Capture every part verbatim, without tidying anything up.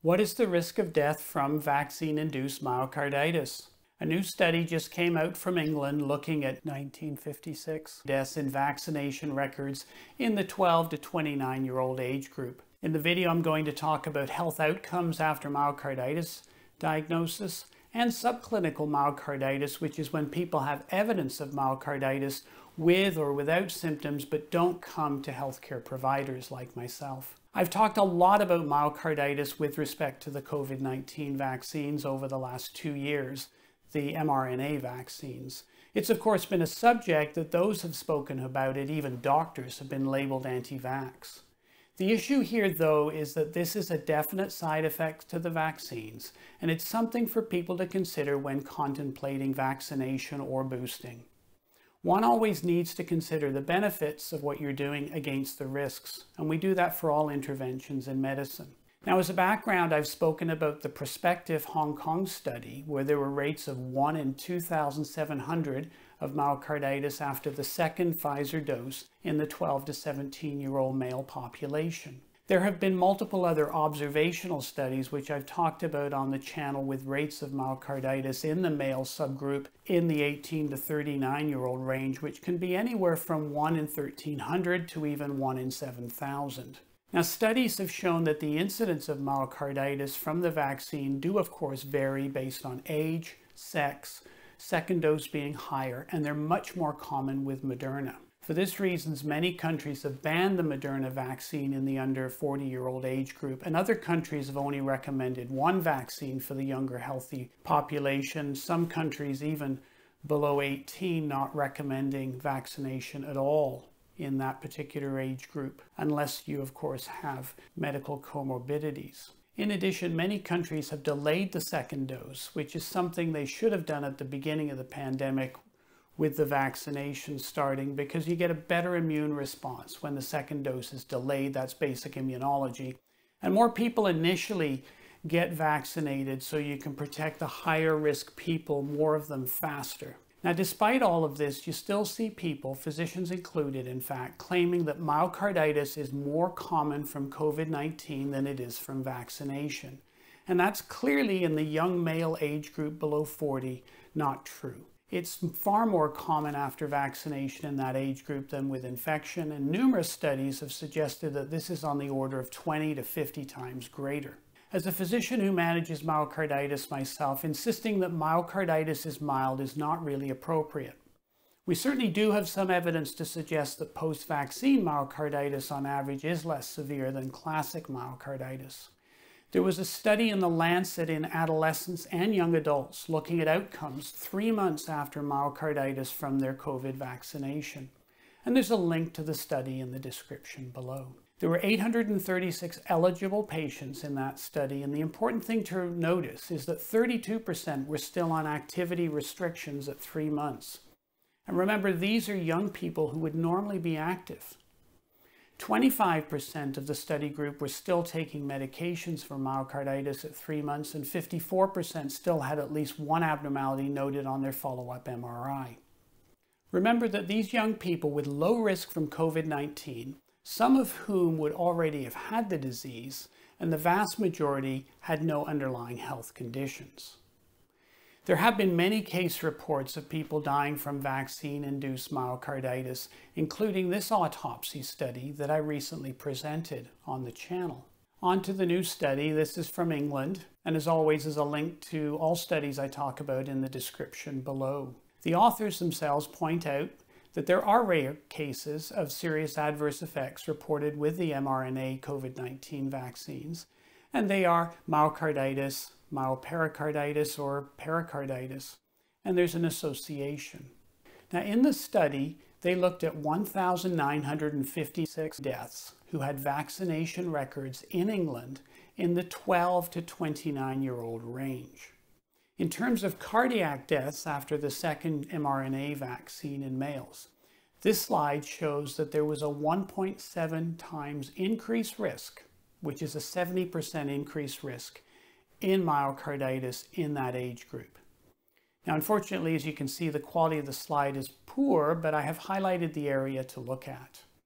What is the risk of death from vaccine-induced myocarditis? A new study just came out from England looking at nineteen fifty-six deaths in vaccination records in the twelve to twenty-nine year old age group. In the video, I'm going to talk about health outcomes after myocarditis diagnosis and subclinical myocarditis, which is when people have evidence of myocarditis with or without symptoms but don't come to healthcare providers like myself. I've talked a lot about myocarditis with respect to the COVID nineteen vaccines over the last two years, the mRNA vaccines. It's of course been a subject that those have spoken about it, even doctors have been labeled anti-vax. The issue here though is that this is a definite side effect to the vaccines, and it's something for people to consider when contemplating vaccination or boosting. One always needs to consider the benefits of what you're doing against the risks, and we do that for all interventions in medicine. Now, as a background, I've spoken about the prospective Hong Kong study where there were rates of one in two thousand seven hundred of myocarditis after the second Pfizer dose in the twelve to seventeen year old male population. There have been multiple other observational studies which I've talked about on the channel with rates of myocarditis in the male subgroup in the eighteen to thirty-nine year old range, which can be anywhere from one in thirteen hundred to even one in seven thousand. Now, studies have shown that the incidence of myocarditis from the vaccine do of course vary based on age, sex, second dose being higher, and they're much more common with Moderna. For this reason, many countries have banned the Moderna vaccine in the under forty year old age group, and other countries have only recommended one vaccine for the younger healthy population. Some countries even below eighteen not recommending vaccination at all in that particular age group, unless you of course have medical comorbidities. In addition, many countries have delayed the second dose, which is something they should have done at the beginning of the pandemic with the vaccination starting, because you get a better immune response when the second dose is delayed. That's basic immunology. And more people initially get vaccinated so you can protect the higher risk people, more of them faster. Now, despite all of this, you still see people, physicians included in fact, claiming that myocarditis is more common from COVID nineteen than it is from vaccination. And that's clearly in the young male age group below forty, not true. It's far more common after vaccination in that age group than with infection, and numerous studies have suggested that this is on the order of twenty to fifty times greater. As a physician who manages myocarditis myself, insisting that myocarditis is mild is not really appropriate. We certainly do have some evidence to suggest that post-vaccine myocarditis on average is less severe than classic myocarditis. There was a study in the Lancet in adolescents and young adults looking at outcomes three months after myocarditis from their COVID vaccination. And there's a link to the study in the description below. There were eight hundred thirty-six eligible patients in that study, and the important thing to notice is that thirty-two percent were still on activity restrictions at three months. And remember, these are young people who would normally be active. twenty-five percent of the study group were still taking medications for myocarditis at three months, and fifty-four percent still had at least one abnormality noted on their follow-up M R I. Remember that these young people with low risk from COVID nineteen, some of whom would already have had the disease, and the vast majority had no underlying health conditions. There have been many case reports of people dying from vaccine-induced myocarditis, including this autopsy study that I recently presented on the channel. On to the new study. This is from England, and as always is a link to all studies I talk about in the description below. The authors themselves point out that there are rare cases of serious adverse effects reported with the mRNA COVID nineteen vaccines, and they are myocarditis, myopericarditis, or pericarditis, and there's an association. Now, in the study, they looked at one thousand nine hundred fifty-six deaths who had vaccination records in England in the twelve to twenty-nine year old range. In terms of cardiac deaths after the second mRNA vaccine in males, this slide shows that there was a one point seven times increased risk, which is a seventy percent increased risk in myocarditis in that age group. Now, unfortunately, as you can see, the quality of the slide is poor, but I have highlighted the area to look at.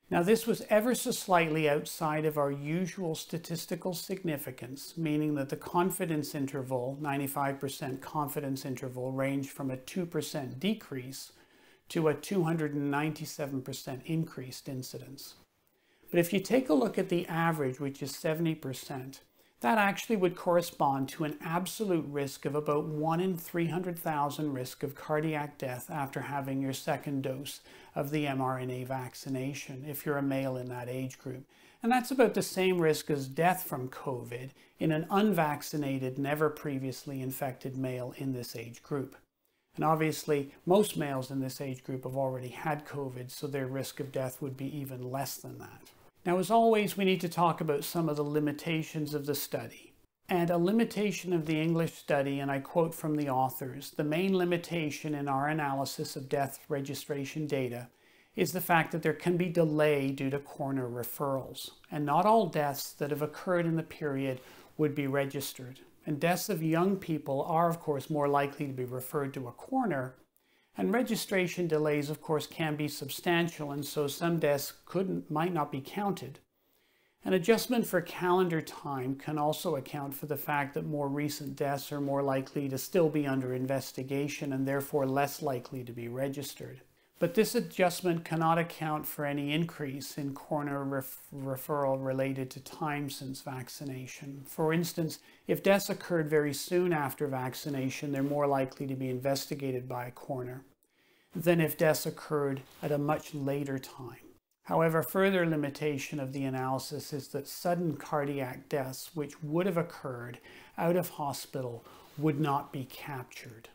Now, this was ever so slightly outside of our usual statistical significance, meaning that the confidence interval, ninety-five percent confidence interval, ranged from a two percent decrease to a two hundred ninety-seven percent increased incidence. But if you take a look at the average, which is seventy percent, that actually would correspond to an absolute risk of about one in three hundred thousand risk of cardiac death after having your second dose of the mRNA vaccination, if you're a male in that age group. And that's about the same risk as death from COVID in an unvaccinated, never previously infected male in this age group. And obviously, most males in this age group have already had COVID, so their risk of death would be even less than that. Now, as always, we need to talk about some of the limitations of the study. And a limitation of the English study, and I quote from the authors, the main limitation in our analysis of death registration data is the fact that there can be delay due to coroner referrals. And not all deaths that have occurred in the period would be registered. And deaths of young people are, of course, more likely to be referred to a coroner. And registration delays, of course, can be substantial, and so some deaths couldn't, might not be counted. An adjustment for calendar time can also account for the fact that more recent deaths are more likely to still be under investigation and therefore less likely to be registered. But this adjustment cannot account for any increase in coroner ref referral related to time since vaccination. For instance, if deaths occurred very soon after vaccination, they're more likely to be investigated by a coroner than if deaths occurred at a much later time. However, further limitation of the analysis is that sudden cardiac deaths, which would have occurred out of hospital, would not be captured.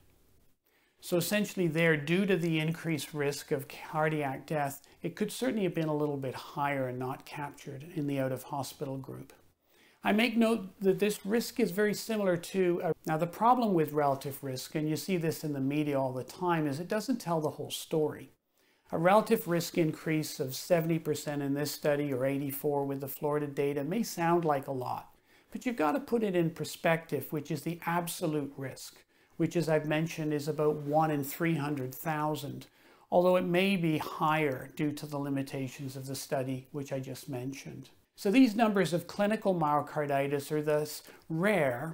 So essentially there, due to the increased risk of cardiac death, it could certainly have been a little bit higher and not captured in the out-of-hospital group. I make note that this risk is very similar to, uh, now the problem with relative risk, and you see this in the media all the time, is it doesn't tell the whole story. A relative risk increase of seventy percent in this study or eighty-four with the Florida data may sound like a lot, but you've got to put it in perspective, which is the absolute risk, which, as I've mentioned, is about one in three hundred thousand, although it may be higher due to the limitations of the study, which I just mentioned. So these numbers of clinical myocarditis are thus rare.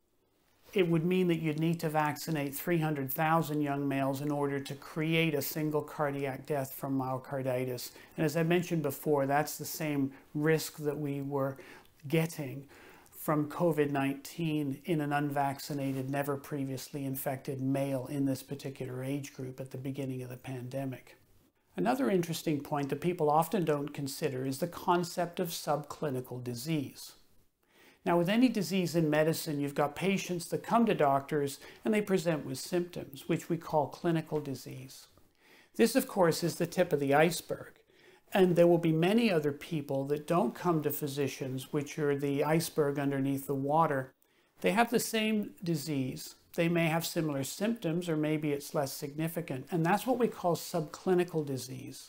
It would mean that you'd need to vaccinate three hundred thousand young males in order to create a single cardiac death from myocarditis. And as I mentioned before, that's the same risk that we were getting from COVID nineteen in an unvaccinated, never previously infected male in this particular age group at the beginning of the pandemic. Another interesting point that people often don't consider is the concept of subclinical disease. Now, with any disease in medicine, you've got patients that come to doctors and they present with symptoms, which we call clinical disease. This, of course, is the tip of the iceberg. And there will be many other people that don't come to physicians, which are the iceberg underneath the water. They have the same disease. They may have similar symptoms, or maybe it's less significant. And that's what we call subclinical disease.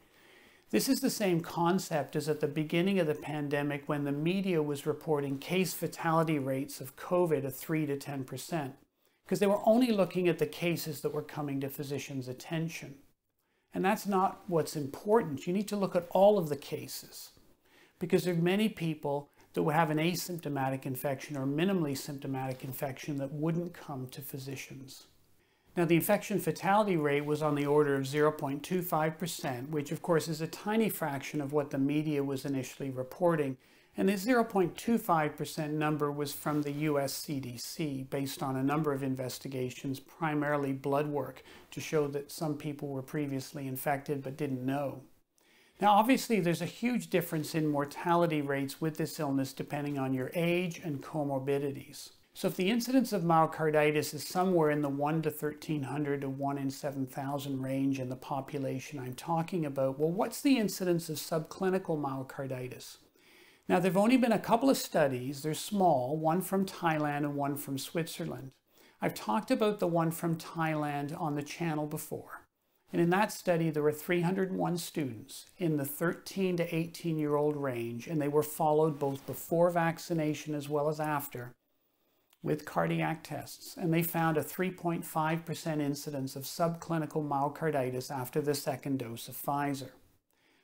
This is the same concept as at the beginning of the pandemic when the media was reporting case fatality rates of COVID of three to ten percent, because they were only looking at the cases that were coming to physicians' attention. And that's not what's important. You need to look at all of the cases, because there are many people that would have an asymptomatic infection or minimally symptomatic infection that wouldn't come to physicians. Now, the infection fatality rate was on the order of zero point two five percent, which of course is a tiny fraction of what the media was initially reporting. And the zero point two five percent number was from the U S C D C based on a number of investigations, primarily blood work, to show that some people were previously infected but didn't know. Now, obviously, there's a huge difference in mortality rates with this illness depending on your age and comorbidities. So if the incidence of myocarditis is somewhere in the one to thirteen hundred to one in seven thousand range in the population I'm talking about, well, what's the incidence of subclinical myocarditis? Now, there have only been a couple of studies. They're small, one from Thailand and one from Switzerland. I've talked about the one from Thailand on the channel before. And in that study, there were three hundred one students in the thirteen to eighteen year old range, and they were followed both before vaccination as well as after with cardiac tests. And they found a three point five percent incidence of subclinical myocarditis after the second dose of Pfizer.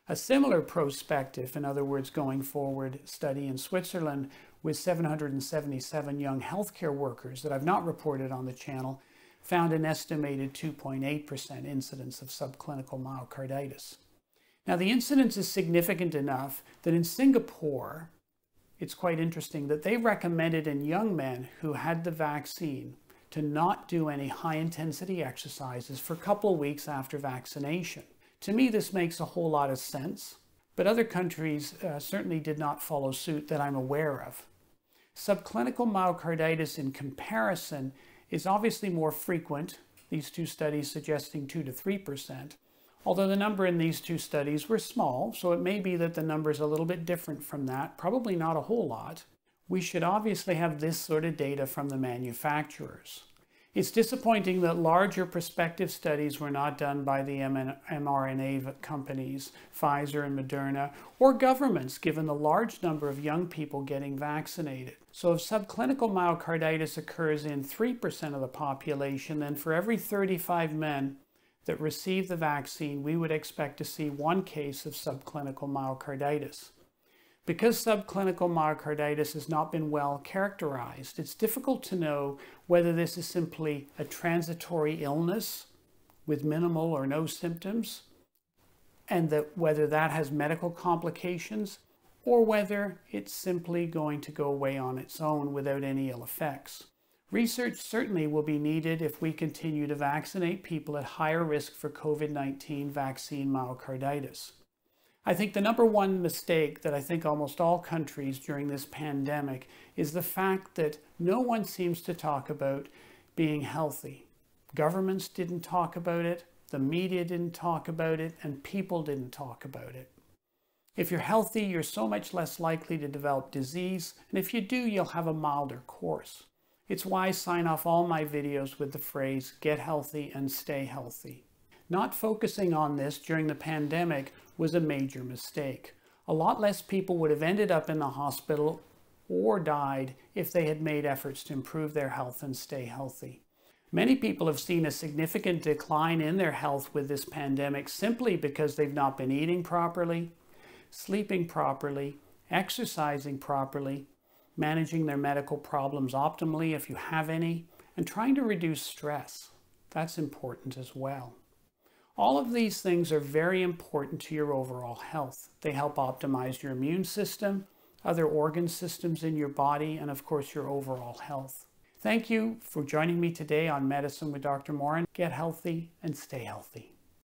A similar prospective, in other words, going forward study in Switzerland with seven hundred seventy-seven young healthcare workers that I've not reported on the channel found an estimated two point eight percent incidence of subclinical myocarditis. Now, the incidence is significant enough that in Singapore, it's quite interesting that they recommended in young men who had the vaccine to not do any high-intensity exercises for a couple of weeks after vaccination. To me, this makes a whole lot of sense, but other countries uh, certainly did not follow suit that I'm aware of. Subclinical myocarditis in comparison is obviously more frequent, these two studies suggesting two to three percent, although the number in these two studies were small, so it may be that the number is a little bit different from that, probably not a whole lot. We should obviously have this sort of data from the manufacturers. It's disappointing that larger prospective studies were not done by the mRNA companies, Pfizer and Moderna, or governments, given the large number of young people getting vaccinated. So if subclinical myocarditis occurs in three percent of the population, then for every thirty-five men that receive the vaccine, we would expect to see one case of subclinical myocarditis. Because subclinical myocarditis has not been well characterized, it's difficult to know whether this is simply a transitory illness with minimal or no symptoms, and that whether that has medical complications, or whether it's simply going to go away on its own without any ill effects. Research certainly will be needed if we continue to vaccinate people at higher risk for COVID nineteen vaccine myocarditis. I think the number one mistake that I think almost all countries during this pandemic is the fact that no one seems to talk about being healthy. Governments didn't talk about it, the media didn't talk about it, and people didn't talk about it. If you're healthy, you're so much less likely to develop disease, and if you do, you'll have a milder course. It's why I sign off all my videos with the phrase, get healthy and stay healthy. Not focusing on this during the pandemic was a major mistake. A lot less people would have ended up in the hospital or died if they had made efforts to improve their health and stay healthy. Many people have seen a significant decline in their health with this pandemic simply because they've not been eating properly, sleeping properly, exercising properly, managing their medical problems optimally if you have any, and trying to reduce stress. That's important as well. All of these things are very important to your overall health. They help optimize your immune system, other organ systems in your body, and of course your overall health. Thank you for joining me today on Medicine with Doctor Moran. Get healthy and stay healthy.